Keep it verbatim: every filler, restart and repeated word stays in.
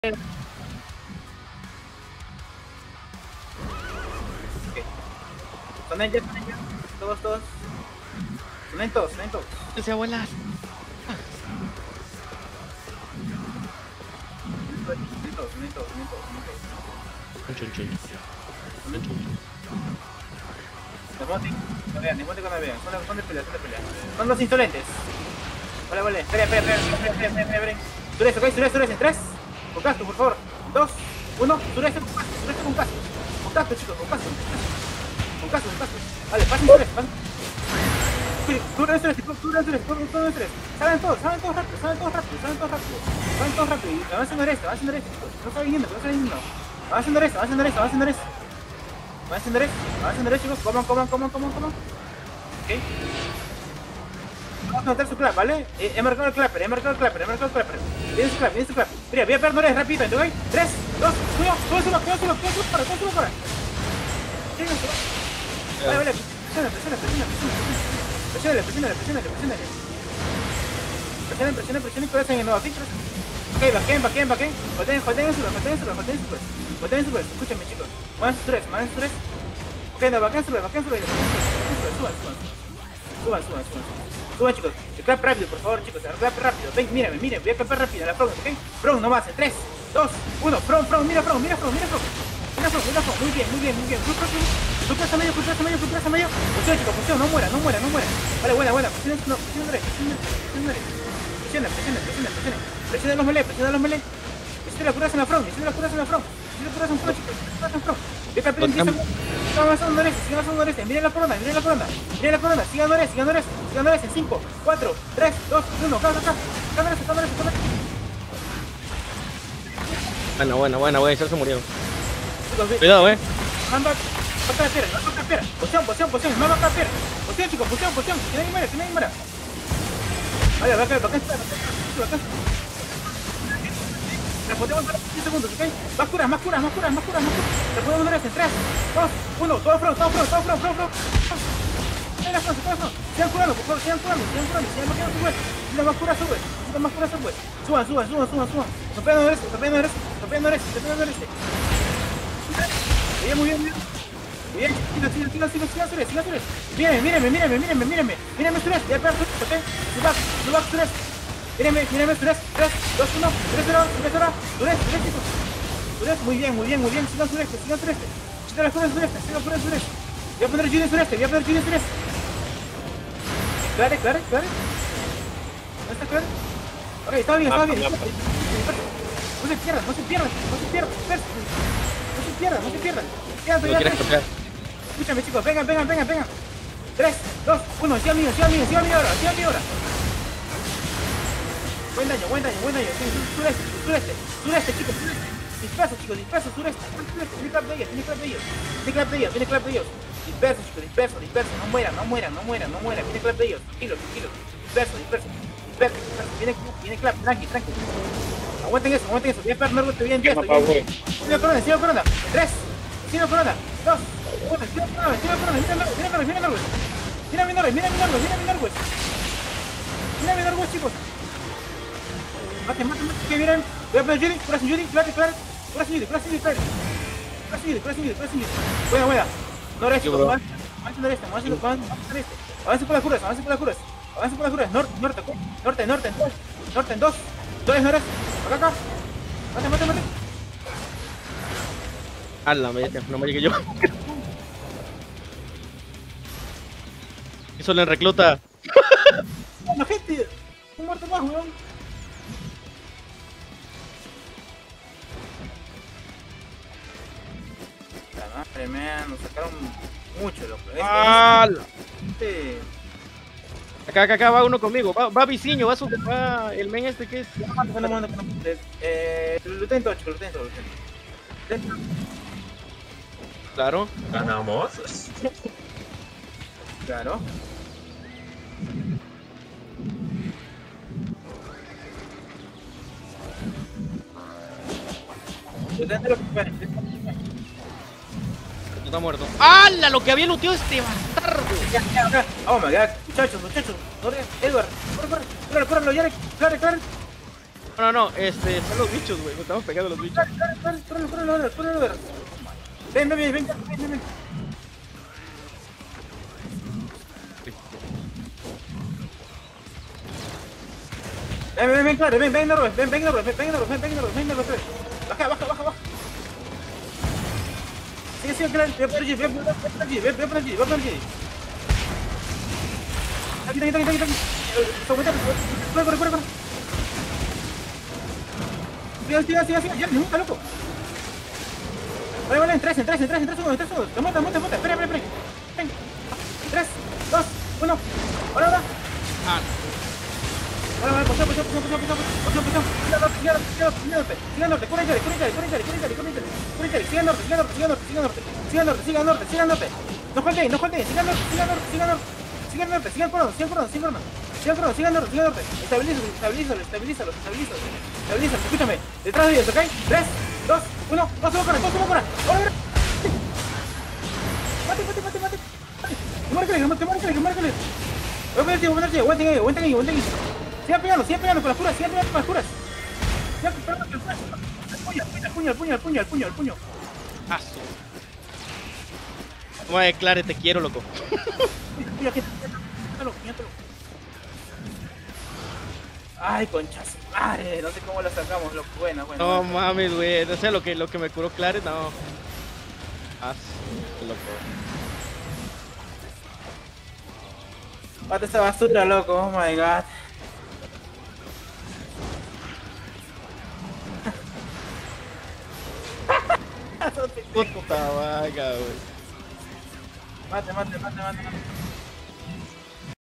Okay. Sonen ya, sonen ya. Todos, todos. Sonen todos, sonen todos. Se abuelas. Sonen todos, sonen todos, sonen todos, sonen todos. Chun, chun. Sonen todos. Demonte, no vean, demonte cuando vean. Son, son de pelea, son de pelea. Son los insolentes. Vale, vale. Espera, espera, espera, espera, espera, espera, espera. Sureste, ok, sureste, sureste. En tres. Con casco, por favor. Dos, uno. Sureste con casco, sureste con casco. Con casco, chicos, con casco. Con casco, con casco. Vale, pasen sureste, pasen. Tú eres sureste, tú eres sureste, tú eres sureste. Salen todos, salen todos rápido, salen todos rápido, salen todos rápido. Salen todos rápido. Y avancen derecha, avancen derecha, chicos. No está viniendo, no está viniendo. Avancen derecha, avancen derecha, avancen derecha. Avancen derecha, avancen derecha, chicos. Coman, coman, coman, coman, coman. Ok. Vamos a meter su clap, ¿vale? Eh, he marcado el clapper, he marcado el clapper, he marcado el clapper. Viene su clap, viene su clap. Mira, voy a perder Nores rápido, ¿ok? tres, dos, uno, sube, sube, sube, sube, sube, para, sube, sube, para. Vale, vale, presiona, presiona, presiona, presiona. Presiona, presiona, presiona, presiona. Presiona, presiona, presiona y crecen en nueva ficha. Ok, baquen, baquen, baquen. Joten, joten en su red, joten en su red, joten en su red. Joten en su red, escúchame, chicos. Muevan sus tres, muevan sus tres. Ok, no, baquen su red, baquen su red. Suban, suban. Suban, suban, suban. Suban, chicos. El clap rápido, por favor, chicos. El clap rápido. Ven, mírame, mírame. Voy a clapar rápido en la front, ¿ok? Front, no más. En tres, dos, uno. Front, front, mira front, mira front, mira front. Mira front, mira front. Muy bien, muy bien, muy bien. Full front, full press a medio, full press a medio, full press a medio. Funciona, chicos, funciona. No muera, no muera, no muera. Vale, buena, buena. Presiona, no, presiona derecha, presiona derecha, presiona derecha. Presiona, presiona, presiona, presiona. Presiona los melee, presiona los melee. Presiona las curas en la front, presiona las curas en la front. Presiona las curas en front, chicos. Presiona las curas en front. Voy a clapar en diez segundos. Sigan avanzando derecha, sigan avanzando derecha. Miren la corona, miren la corona. Miren la corona, sigan derecha, sigan derecha. Sigan derecha en cinco, cuatro, tres, dos, uno. Acá, acá. Acá derecha, acá derecha, acá derecha. Bueno, bueno, bueno, güey, se murieron. Cuidado, eh. Manda, toca la piedra, no toca la piedra. Posición, posición, posición, no toca la piedra. Posición, chicos, posición, posición. Tiene que muera, tiene que muera. Vale, acá, acá, acá, acá. La podemos dar diez segundos, ¿ok? Más curas, más curas, más curas, más curas, más curas. La podemos dar en tres, dos, uno. Todo front, todo front, todo front, todo front. Sigan la front, todo front. Sigan curando, por favor, sigan curando, sigan curando, sigan marcando su web. Si la más cura sube, si la más cura sube. Suban, suban, suban, suban, suban. Nos pegan derecho, nos pegan derecho, nos pegan derecho, nos pegan derecho. Muy bien, muy bien, muy bien. Sigan, sigan, sigan, sigan, sigan, Sures, sigan, Sures. Mírenme, mírenme, mírenme, mírenme, mírenme. Mírenme, Sures, ya pegan Sures, ¿ok? Subak, subak, Sures. Mírenme, mírenme, Sures, tres, dos, uno, tres, cero, Sures, ahora. Sures, Sures, chicos. Sures, muy bien, muy bien, muy bien. Sigan Sures, sigan Sures. Sigan las Sures, Sures, sigan Sures, Sures. Voy a poner Junior Sures, voy a poner Junior Sures. Claro, claro, claro. ¿No está claro? Ok, está bien, está bien. No se pierdan, no se pierdan, no se pierdan. No se pierdan, no se pierdan. Quedan todavía tres. Escúchame, chicos, vengan, vengan, vengan, vengan. tres, dos, uno, sigan mío, sigan mío, sigan mío ahora, sigan mío ahora. Buen daño, buen daño, buen daño. Sureste, sureste, sureste, chicos, sureste. Disperso, chicos, disperso, sureste. Sureste, tiene clap de ellos, tiene clap de ellos. Tiene clap de ellos, tiene clap de ellos. Disperso, chicos, disperso, disperso. No mueran, no mueran, no mueran, no mueran. Tiene clap de ellos. Tranquilo, tranquilo. Disperso, disperso. Disperso, disperso. Viene, viene clap, tranqui, tranqui. Aguanten eso, aguanten eso. Voy a esperar Norwood, te voy a enviar. Sigo corona, sigo corona. tres, sigo corona. dos, uno, sigo corona, sigo corona. Mira Norwood, mira Norwood, mira Norwood. Mira mi Norwood, mira mi Norwood, mira mi Norwood. Mira mi Norwood, chicos. Mate, mate, mate. Que miren. Voy a poner Judy, curación Judy, claro, claro. Curación Judy, curación Judy, claro. Curación Judy, curación Judy, curación Judy. Buena, buena. Noreste, chicos. Avancen noreste, avancen noreste. Avancen por las curas, avancen por las curas. Avancen por las curas. Norte, norte, norte, norte, en dos. Norte, en dos. Dos noreste. Acá, acá. Mate, mate, mate. Ala, no me llegué yo. Eso le recluta. No, gente. Un muerto más, weón. La madre mía, nos sacaron mucho, loco. ¡Ala! Este... Acá, acá, acá va uno conmigo. Va, va Viciño, va, su, va el men este que es. Eh, Luten Tocho, Luten Tocho. Claro. Ganamos. Claro. Luten Tocho. Está muerto. ¡Hala! Lo que había looteado este bastardo. Ya, ya, ya. Oh my god. Muchachos, muchachos. Edward, corre, corre. Claro, córrelo, ya. Claro, claro. No, no, este, son los bichos, güey. Nos estamos pegando a los bichos. Ven, ven, ven, ven, ven, ven, ven. Ven, ven, ven, claro, ven, ven, Norbert, ven, ven, Norbert, ven, Norbert, ven, Norbert, ven, Norbert. Baja, baja, baja, baja. Sigue, sigue, claro, ve por allí, ve por allí, ve por allí, ve por allí. Aquí, aquí, aquí, aquí, aquí. Corre, corre, corre, corre. Sigue, sigue, sigue, sigue, ya, no, está loco. Vale, vale, en tres, en tres, en tres, en tres segundos, en tres segundos. Te monta, monta, monta, espera, espera, espera. Ven. tres, dos, uno. Ahora, ahora. Ah, Vale, vale, posición, posición, posición, posición, posición, posición. Sigue al norte, sigue al norte, sigue al norte, sigue al norte, corre, corre, corre, corre, corre, corre, corre, corre, corre, sigue al norte, sigue al norte, sigue al norte, sigue al norte, sigue al norte, sigue al norte, sigue al norte. No holden, no holden, sigue al norte, sigue al norte, sigue al norte. Sigue al norte, sigue al cordón, sigue al cordón, sigue al cordón. Sigue al cordón, sigue al norte, sigue al norte. Estabilízalo, estabilízalo, estabilízalo, estabilízalo. Estabilízalo, escúchame. Detrás de ellos, ¿ok? tres, dos, uno, dos, uno, corre, dos, uno, corre. Ahora, mate, mate, mate, mate. Márcale, márcale, márcale. Voy a poner tío, voy a poner tío, aguanten ahí, aguanten ahí, aguanten ahí. Sigan pegando, sigan pegando con las curas, sigan pegando con las curas. Sigan pegando con las curas. El puño, el puño, el puño, el puño, el puño. ah, su. Güey, Clare, te quiero, loco. Mira, que quédalo, quédalo. Ay, conchas. Madre, no sé cómo la sacamos, loco. Bueno, bueno. No bueno. mames, güey. No sé lo que, lo que me curó Clare, no. Ah, su, loco. Mate esta basura, loco. Oh my god. Puta vaga, güey. Mate, mate, mate, mate, mate.